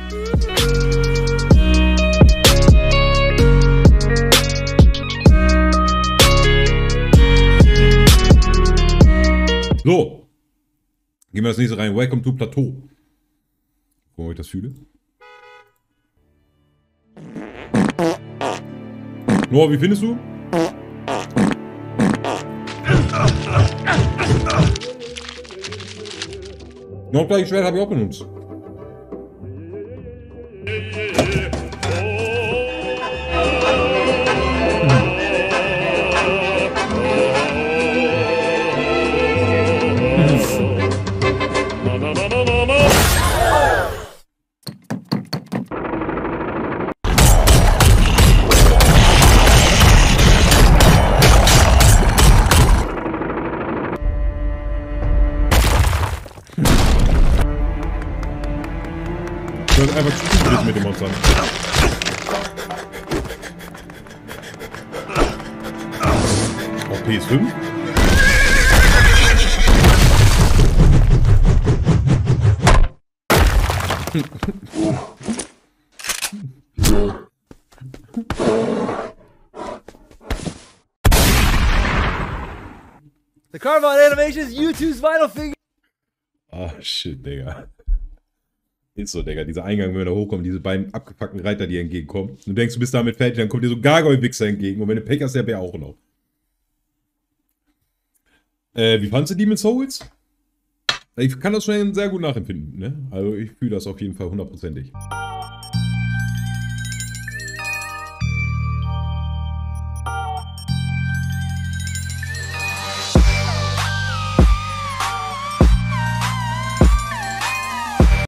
So. Gehen wir das nächste rein. Welcome to Plateau. Wo ich das fühle. Noah, wie findest du? Noch gleich Schwert habe ich auch benutzt. Du hast einfach zu viel mit dem Monster. Auf PS5? The Carbon Animation is YouTube's vital figure. Ah, shit, Digga. Ist so, Digga. Dieser Eingang, wenn wir da hochkommen, diese beiden abgepackten Reiter, die entgegenkommen. Du denkst, du bist damit fertig, dann kommt dir so Gargoyle-Wichser entgegen. Und wenn du Pech hast, der Bär auch noch. Wie fandst du Demon's Souls? Ich kann das schon sehr gut nachempfinden, ne? Also ich fühle das auf jeden Fall hundertprozentig.